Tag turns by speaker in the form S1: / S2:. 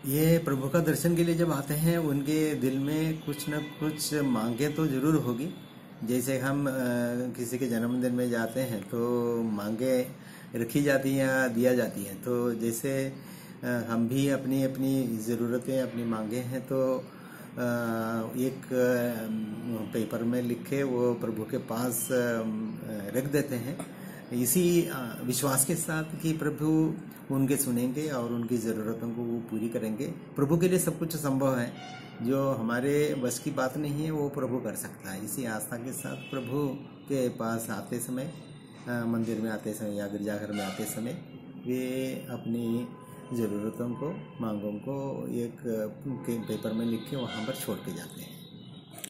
S1: ये प्रभु का दर्शन के लिए जब आते हैं उनके दिल में कुछ न कुछ मांगे तो जरूर होगी। जैसे हम किसी के जन्मदिन में जाते हैं तो मांगे रखी जाती हैं या दिया जाती हैं। तो जैसे हम भी अपनी अपनी ज़रूरतें अपनी मांगे हैं तो एक पेपर में लिख के वो प्रभु के पास रख देते हैं, इसी विश्वास के साथ कि प्रभु उनके सुनेंगे और उनकी ज़रूरतों को वो पूरी करेंगे। प्रभु के लिए सब कुछ संभव है, जो हमारे बस की बात नहीं है वो प्रभु कर सकता है। इसी आस्था के साथ प्रभु के पास आते समय, मंदिर में आते समय या गिरजाघर में आते समय वे अपनी ज़रूरतों को, मांगों को एक पेपर में लिख के वहाँ पर छोड़ के जाते हैं।